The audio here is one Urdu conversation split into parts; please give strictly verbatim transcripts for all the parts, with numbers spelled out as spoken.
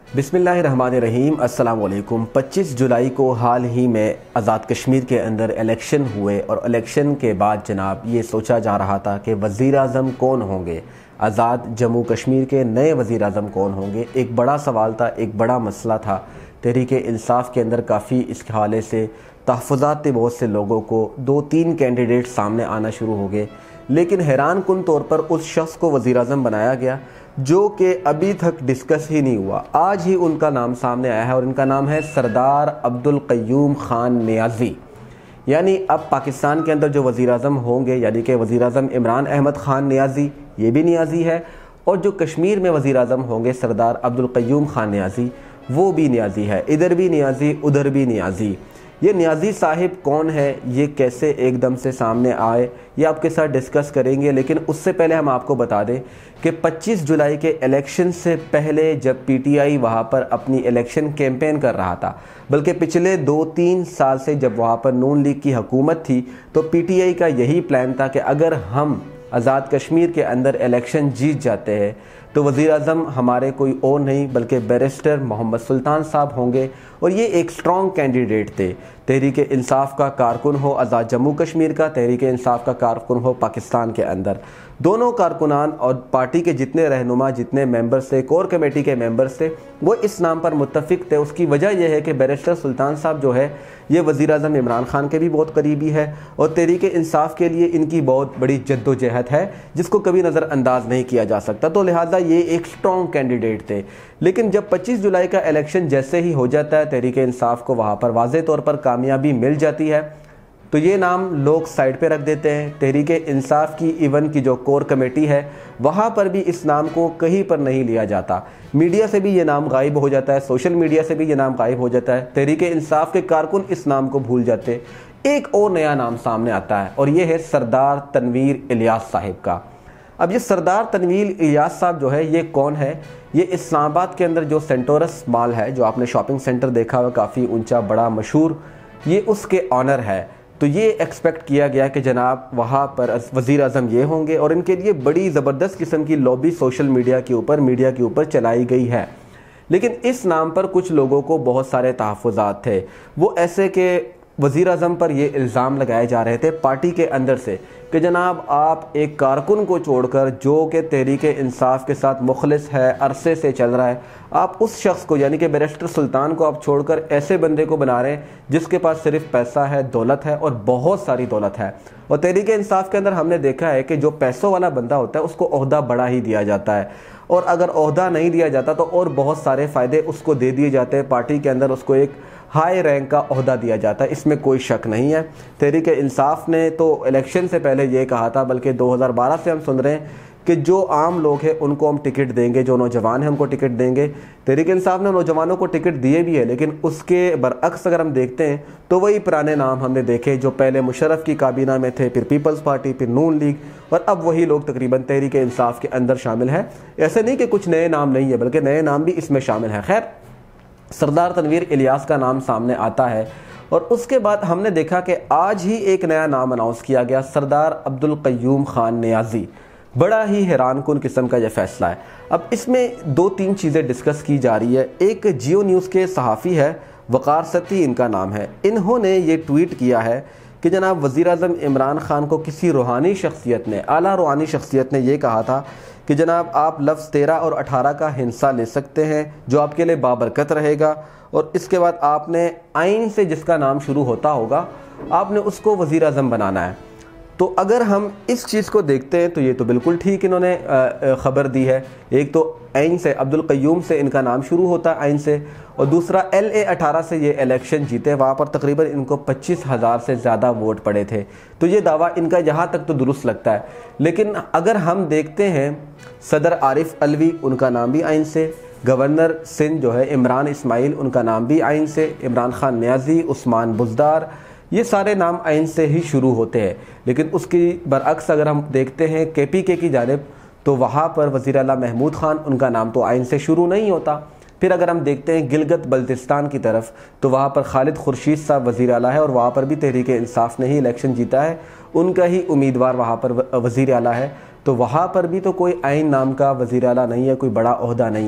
بسم اللہ الرحمن الرحیم۔ السلام علیکم۔ پچیس جولائی کو حال ہی میں آزاد کشمیر کے اندر الیکشن ہوئے اور الیکشن کے بعد جناب یہ سوچا جا رہا تھا کہ وزیر اعظم کون ہوں گے، آزاد جموں کشمیر کے نئے وزیر اعظم کون ہوں گے۔ ایک بڑا سوال تھا، ایک بڑا مسئلہ تھا۔ تحریک انصاف کے اندر کافی اس حوالے سے تحفظات تھے بہت سے لوگوں کو، دو تین کینڈیڈیٹ سامنے آنا شروع ہو گئے، لیکن حیران کن طور پر اس شخص کو وزیر اعظم بنایا گیا جو کہ ابھی تک ڈسکس ہی نہیں ہوا۔ آج ہی ان کا نام سامنے آیا ہے اور ان کا نام ہے سردار عبدالقیوم خان نیازی۔ یعنی اب پاکستان کے اندر جو وزیر اعظم ہوں گے، یعنی کہ وزیر اعظم عمران احمد خان نیازی، یہ بھی نیازی ہے، اور جو کشمیر میں وزیر اعظم ہوں گے سردار عبدالقیوم خان نیازی، وہ بھی نیازی ہے۔ ادھر بھی نیازی، ادھر بھی نیازی۔ یہ نیازی صاحب کون ہے، یہ کیسے ایک دم سے سامنے آئے، یہ آپ کے ساتھ ڈسکس کریں گے، لیکن اس سے پہلے ہم آپ کو بتا دیں کہ پچیس جولائی کے الیکشن سے پہلے جب پی ٹی آئی وہاں پر اپنی الیکشن کیمپین کر رہا تھا، بلکہ پچھلے دو تین سال سے جب وہاں پر نون لیگ کی حکومت تھی، تو پی ٹی آئی کا یہی پلان تھا کہ اگر ہم آزاد کشمیر کے اندر الیکشن جیت جاتے ہیں تو وزیر اعظم ہمارے کوئی اور نہیں بلکہ بیرسٹر محمد سلطان صاحب ہوں گے، اور یہ ایک سٹرونگ کینڈیڈیٹ تھے۔ تحریک انصاف کا کارکن ہو آزاد جموں کشمیر کا، تحریک انصاف کا کارکن ہو پاکستان کے اندر، دونوں کارکنان اور پارٹی کے جتنے رہنما، جتنے ممبرز تھے، کور کمیٹی کے ممبرز تھے، وہ اس نام پر متفق تھے۔ اس کی وجہ یہ ہے کہ بیرسٹر سلطان صاحب جو ہے یہ وزیر اعظم عمران خان کے بھی بہت قریبی ہے، اور تحریک انصاف کے لیے ان کی بہت بڑی جد و جہد ہے جس کو کبھی نظر انداز نہیں کیا جا سکتا، تو لہٰذا یہ ایک سٹرونگ کینڈیڈیٹ تھے۔ لیکن جب پچیس جولائی کا الیکشن جیسے ہی ہو جاتا ہے، تحریک انصاف کو وہاں پر واضح طور پر کامیابی مل جاتی ہے، تو یہ نام لوگ سائڈ پہ رکھ دیتے ہیں۔ تحریک انصاف کی ایون کی جو کور کمیٹی ہے وہاں پر بھی اس نام کو کہیں پر نہیں لیا جاتا، میڈیا سے بھی یہ نام غائب ہو جاتا ہے، سوشل میڈیا سے بھی یہ نام غائب ہو جاتا ہے، تحریک انصاف کے کارکن اس نام کو بھول جاتے۔ ایک اور نیا نام سامنے آتا ہے اور یہ ہے سردار تنویر الیاس صاحب کا۔ اب یہ سردار تنویر الیاس صاحب جو ہے یہ کون ہے؟ یہ اسلام آباد کے اندر جو سینٹورس مال ہے، جو آپ نے شاپنگ سینٹر دیکھا ہوا، کافی اونچا بڑا مشہور، یہ اس کے آنر ہے۔ تو یہ ایکسپیکٹ کیا گیا کہ جناب وہاں پر وزیر اعظم یہ ہوں گے، اور ان کے لیے بڑی زبردست قسم کی لابی سوشل میڈیا کے اوپر میڈیا کے اوپر چلائی گئی ہے۔ لیکن اس نام پر کچھ لوگوں کو بہت سارے تحفظات تھے، وہ ایسے کہ وزیر اعظم پر یہ الزام لگائے جا رہے تھے پارٹی کے اندر سے کہ جناب آپ ایک کارکن کو چھوڑ کر جو کہ تحریک انصاف کے ساتھ مخلص ہے، عرصے سے چل رہا ہے، آپ اس شخص کو یعنی کہ بیرسٹر سلطان کو آپ چھوڑ کر ایسے بندے کو بنا رہے ہیں جس کے پاس صرف پیسہ ہے، دولت ہے اور بہت ساری دولت ہے۔ اور تحریک انصاف کے اندر ہم نے دیکھا ہے کہ جو پیسوں والا بندہ ہوتا ہے اس کو عہدہ بڑا ہی دیا جاتا ہے، اور اگر عہدہ نہیں دیا جاتا تو اور بہت سارے فائدے اس کو دے دیے جاتے ہیں، پارٹی کے اندر اس کو ایک ہائی رینک کا عہدہ دیا جاتا ہے، اس میں کوئی شک نہیں ہے۔ تحریک انصاف نے تو الیکشن سے پہلے یہ کہا تھا، بلکہ دو ہزار بارہ سے ہم سن رہے ہیں کہ جو عام لوگ ہیں ان کو ہم ٹکٹ دیں گے، جو نوجوان ہیں ہم کو ٹکٹ دیں گے۔ تحریک انصاف نے نوجوانوں کو ٹکٹ دیے بھی ہے، لیکن اس کے برعکس اگر ہم دیکھتے ہیں تو وہی پرانے نام ہم نے دیکھے جو پہلے مشرف کی کابینہ میں تھے، پھر پیپلز پارٹی، پھر نون لیگ، اور اب وہی لوگ تقریباً تحریک انصاف کے اندر شامل ہیں۔ ایسے نہیں کہ کچھ نئے نام نہیں ہے، بلکہ نئے نام بھی اس میں شامل ہیں۔ خیر، سردار تنویر الیاس کا نام سامنے آتا ہے، اور اس کے بعد ہم نے دیکھا کہ آج ہی ایک نیا نام اناؤنس کیا گیا، سردار عبدالقیوم خان نیازی۔ بڑا ہی حیران کن قسم کا یہ فیصلہ ہے۔ اب اس میں دو تین چیزیں ڈسکس کی جا رہی ہے۔ ایک جیو نیوز کے صحافی ہے، وقار ستی ان کا نام ہے، انہوں نے یہ ٹویٹ کیا ہے کہ جناب وزیر اعظم عمران خان کو کسی روحانی شخصیت نے، اعلیٰ روحانی شخصیت نے یہ کہا تھا کہ جناب آپ لفظ تیرہ اور اٹھارہ کا ہنسا لے سکتے ہیں جو آپ کے لیے بابرکت رہے گا، اور اس کے بعد آپ نے آئین سے جس کا نام شروع ہوتا ہوگا آپ نے اس کو وزیر اعظم بنانا ہے۔ تو اگر ہم اس چیز کو دیکھتے ہیں تو یہ تو بالکل ٹھیک انہوں نے خبر دی ہے۔ ایک تو آئین سے، عبدالقیوم سے ان کا نام شروع ہوتا ہے آئین سے، اور دوسرا ایل اے اٹھارہ سے یہ الیکشن جیتے، وہاں پر تقریباً ان کو پچیس ہزار سے زیادہ ووٹ پڑے تھے، تو یہ دعویٰ ان کا یہاں تک تو درست لگتا ہے۔ لیکن اگر ہم دیکھتے ہیں صدر عارف علوی، ان کا نام بھی آئین سے، گورنر سندھ جو ہے عمران اسماعیل، ان کا نام بھی آئین سے، عمران خان نیازی، عثمان بزدار، یہ سارے نام آئین سے ہی شروع ہوتے ہیں۔ لیکن اس کی برعکس اگر ہم دیکھتے ہیں کے پی کے کی جانب، تو وہاں پر وزیر اعلیٰ محمود خان، ان کا نام تو آئین سے شروع نہیں ہوتا۔ پھر اگر ہم دیکھتے ہیں گلگت بلتستان کی طرف، تو وہاں پر خالد خورشید صاحب وزیر اعلیٰ ہے، اور وہاں پر بھی تحریک انصاف نے ہی الیکشن جیتا ہے، ان کا ہی امیدوار وہاں پر وزیر اعلیٰ ہے، تو وہاں پر بھی تو کوئی آئین نام کا وزیر اعلیٰ نہیں ہے، کوئی بڑا عہدہ نہیں ہے۔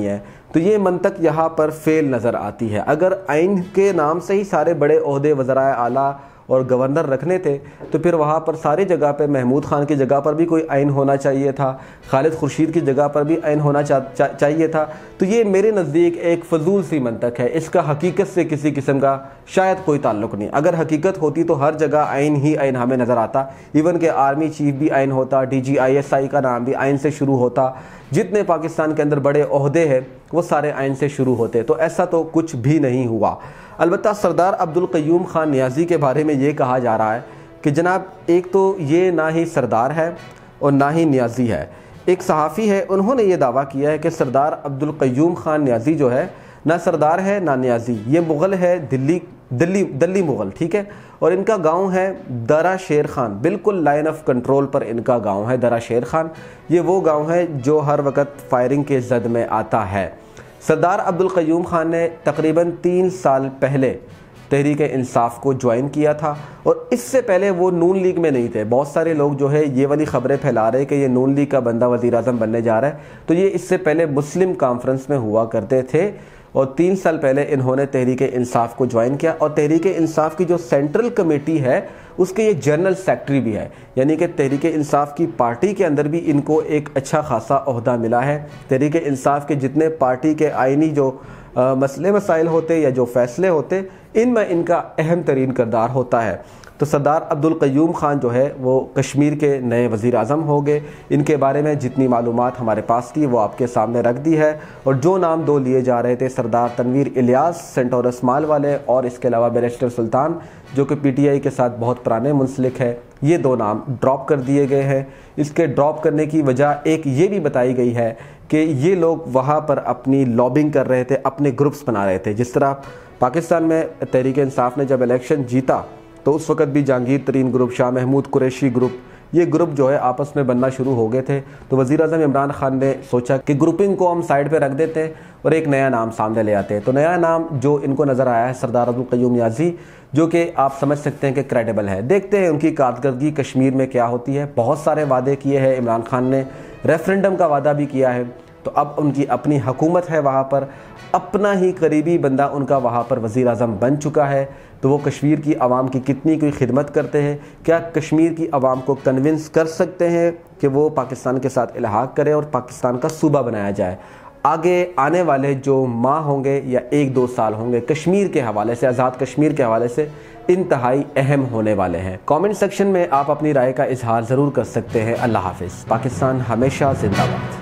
تو یہ منطق یہاں پر فیل نظر آتی ہے۔ اگر آئین کے نام سے ہی سارے بڑے عہدے وزرائے اعلیٰ اور گورنر رکھنے تھے تو پھر وہاں پر ساری جگہ پہ محمود خان کی جگہ پر بھی کوئی آئین ہونا چاہیے تھا، خالد خورشید کی جگہ پر بھی آئین ہونا چاہیے تھا۔ تو یہ میرے نزدیک ایک فضول سی منطق ہے، اس کا حقیقت سے کسی قسم کا شاید کوئی تعلق نہیں۔ اگر حقیقت ہوتی تو ہر جگہ آئین ہی آئین ہمیں نظر آتا، ایون کہ آرمی چیف بھی آئین ہوتا، D G I S I کا نام بھی آئین سے شروع ہوتا، جتنے پاکستان کے اندر بڑے عہدے ہیں وہ سارے آئین سے شروع ہوتے۔ تو ایسا تو کچھ بھی نہیں ہوا۔ البتہ سردار عبدالقیوم خان نیازی کے بارے میں یہ کہا جا رہا ہے کہ جناب ایک تو یہ نہ ہی سردار ہے اور نہ ہی نیازی ہے۔ ایک صحافی ہے، انہوں نے یہ دعویٰ کیا ہے کہ سردار عبدالقیوم خان نیازی جو ہے نہ سردار ہے نہ نیازی، یہ مغل ہے، دلی دلی دلی مغل، ٹھیک ہے، اور ان کا گاؤں ہے درہ شیر خان، بالکل لائن آف کنٹرول پر ان کا گاؤں ہے درہ شیر خان۔ یہ وہ گاؤں ہے جو ہر وقت فائرنگ کے زد میں آتا ہے۔ سردار عبدالقیوم خان نے تقریباً تین سال پہلے تحریک انصاف کو جوائن کیا تھا، اور اس سے پہلے وہ نون لیگ میں نہیں تھے۔ بہت سارے لوگ جو ہے یہ والی خبریں پھیلا رہے کہ یہ نون لیگ کا بندہ وزیر اعظم بننے جا رہا ہے، تو یہ اس سے پہلے مسلم کانفرنس میں ہوا کرتے تھے، اور تین سال پہلے انہوں نے تحریک انصاف کو جوائن کیا، اور تحریک انصاف کی جو سینٹرل کمیٹی ہے اس کے یہ جنرل سیکٹری بھی ہے، یعنی کہ تحریک انصاف کی پارٹی کے اندر بھی ان کو ایک اچھا خاصا عہدہ ملا ہے۔ تحریک انصاف کے جتنے پارٹی کے آئینی جو مسئلے مسائل ہوتے یا جو فیصلے ہوتے، ان میں ان کا اہم ترین کردار ہوتا ہے۔ تو سردار عبدالقیوم خان جو ہے وہ کشمیر کے نئے وزیر اعظم ہو گئے۔ ان کے بارے میں جتنی معلومات ہمارے پاس تھی وہ آپ کے سامنے رکھ دی ہے، اور جو نام دو لیے جا رہے تھے سردار تنویر الیاس سینٹورس مال والے، اور اس کے علاوہ بیرسٹر سلطان جو کہ پی ٹی آئی کے ساتھ بہت پرانے منسلک ہے، یہ دو نام ڈراپ کر دیے گئے ہیں۔ اس کے ڈراپ کرنے کی وجہ ایک یہ بھی بتائی گئی ہے کہ یہ لوگ وہاں پر اپنی لابنگ کر رہے تھے، اپنے گروپس بنا رہے تھے۔ جس طرح پاکستان میں تحریک انصاف نے جب الیکشن جیتا تو اس وقت بھی جہانگیر ترین گروپ، شاہ محمود قریشی گروپ، یہ گروپ جو ہے آپس میں بننا شروع ہو گئے تھے۔ تو وزیر اعظم عمران خان نے سوچا کہ گروپنگ کو ہم سائیڈ پہ رکھ دیتے ہیں اور ایک نیا نام سامنے لے آتے ہیں۔ تو نیا نام جو ان کو نظر آیا ہے سردار عبدالقیوم نیازی، جو کہ آپ سمجھ سکتے ہیں کہ کریڈیبل ہے۔ دیکھتے ہیں ان کی کارکردگی کشمیر میں کیا ہوتی ہے۔ بہت سارے وعدے کیے ہیں عمران خان نے، ریفرنڈم کا وعدہ بھی کیا ہے، تو اب ان کی اپنی حکومت ہے وہاں پر، اپنا ہی قریبی بندہ ان کا وہاں پر وزیر اعظم بن چکا ہے۔ تو وہ کشمیر کی عوام کی کتنی کوئی خدمت کرتے ہیں، کیا کشمیر کی عوام کو کنونس کر سکتے ہیں کہ وہ پاکستان کے ساتھ الحاق کرے اور پاکستان کا صوبہ بنایا جائے۔ آگے آنے والے جو ماہ ہوں گے یا ایک دو سال ہوں گے کشمیر کے حوالے سے، آزاد کشمیر کے حوالے سے انتہائی اہم ہونے والے ہیں۔ کامنٹ سیکشن میں آپ اپنی رائے کا اظہار ضرور کر سکتے ہیں۔ اللہ حافظ۔ پاکستان ہمیشہ زندہ باد۔